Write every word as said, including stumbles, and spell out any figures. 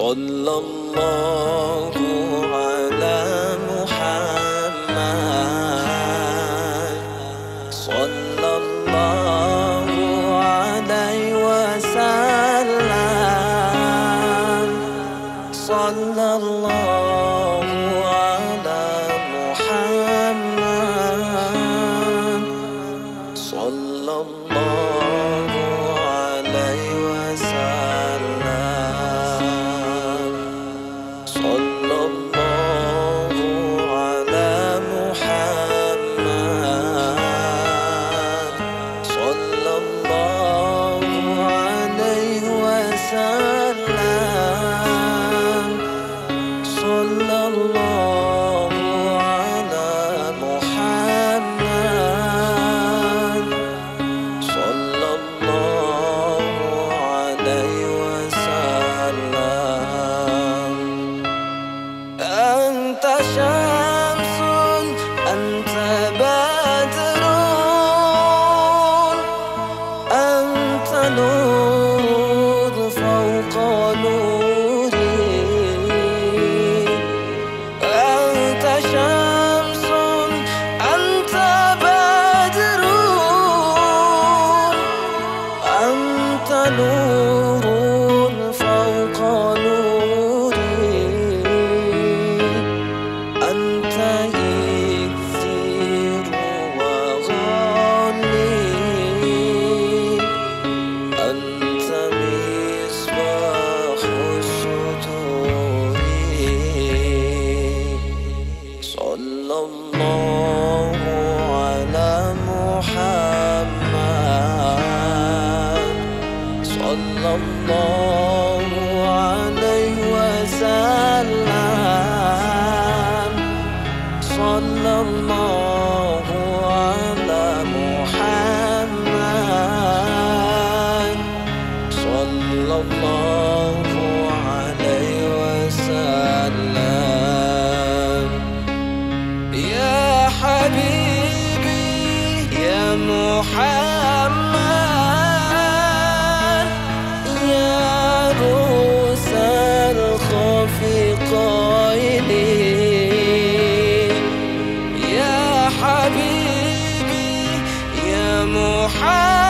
صلى الله على محمد، صلى الله عليه وسلم، صلى الله على محمد، صلى الله عليه وسلم، صلى الله على محمد، صلى الله عليه وسلم، صلى الله على محمد، صلى الله عليه وسلم. أنت شمس، أنت بدر، أنت نور فوق نوري، أنت شمس، أنت بدر، أنت نور فوق نوري، أنت إكسير وغالي، أنت مصباح السطور. صلى الله على محمد، صلى الله عليه وسلم، صلى الله على محمد، صلى الله عليه وسلم. يا حبيبي يا محمد، يا روس الخفقين، يا حبيبي يا محمد،